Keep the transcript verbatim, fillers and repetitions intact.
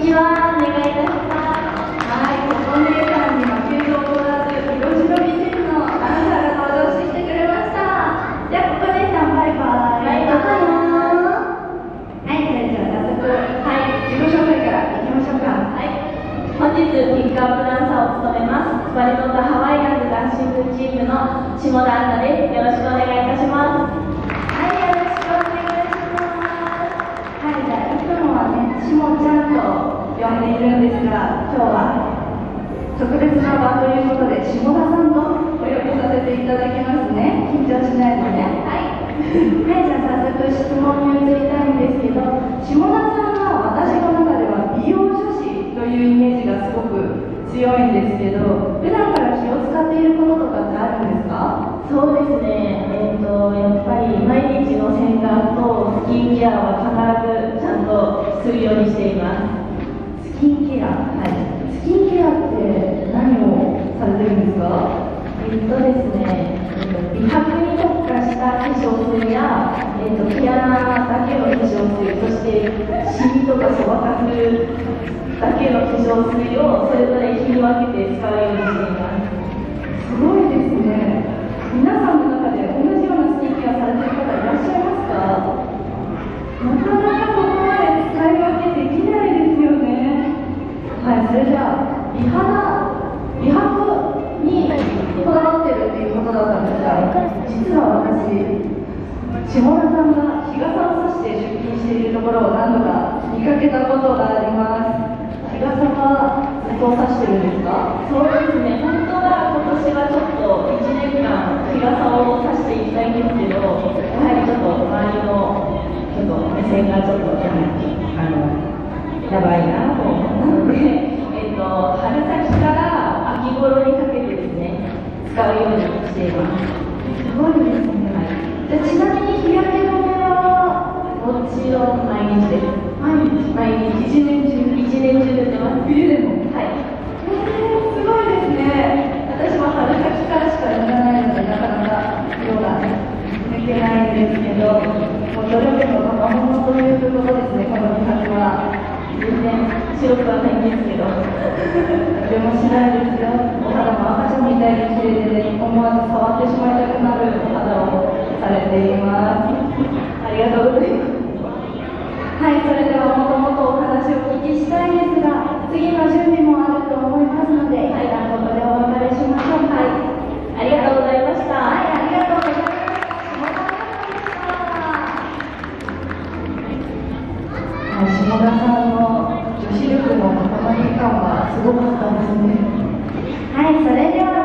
にちは、お願いいたします。はい、お姉さんに負けず劣らず、広島美人のアナウンサーが登場してきてくれました。じゃあ、ここ姉さん、バイバイ。バイバイ。はい、それでは早速、はい、自己紹介からいきましょうか。はい、本日、ピックアップダンサーを務めます、スパリノットハワイアンズダンシングチームの下田杏奈です。よろしくお願いいたします。しもちゃんと呼んでいるんですが、今日は特別な場ということで下田さんとお呼びさせていただきますね。緊張しないでね。はい、はい、じゃあ早速質問に移りたいんですけど、下田さんは私の中では美容女子というイメージがすごく強いんですけど、普段から気を使っていることとかってあるんですか？ そうですね、えーと、やっぱり毎日の洗顔とスキンケアは必ずちゃんとするようにしています。 スキンケア、はい、スキンケアって何をされてるんですか？ えっとですね、美白に特化した化粧水や、えーと、毛穴だけの化粧水、そしてシミとかそばかすだけの化粧水をそれぞれ日に分けて使うようにしています。 すごいですね。皆さんの中で同じようなスキンケアされている方いらっしゃいますか？なかなかここまで使い分けできないですよね。はい、それじゃあ美肌、美白にこだわってるっていうことだったんですが、実は私、下田さんが日傘を差して出勤しているところを何度か見かけたことがあります。日傘はずっと差してるんですか？ そうですね、本当は今年はちょっといちねんかん日傘を差していきたいんですけど、やはりちょっと周りのちょっと目線がちょっとあのやばいなと思ったので、えっと春先から秋頃にかけてですね、使うようにしています。 すごいですね。はい、じゃあちなみに日焼け止めはもちろん毎日です。 毎日毎日一年中一年中塗ってます。 冬でも？ はい。 えー、すごいですね。私も春先からしか塗らないので、なかなか色がね、抜けないんですけど、もう努力の賜物ということですね、この美白は。 全然白くはないんですけど。 でもしないですよ。お肌も赤ちゃんみたいに綺麗で、ね、思わず触ってしまいたくなるお肌をされています。ありがとうございます。はい、それではもともとお話をお聞きしたいんですが、次の準備もあると思いますので、一旦ここでお別れしましょう。はい、 ありがとうございました。 はい、ありがとうございました。下田さんの女子力の塊感はすごかったですね。はい、それでは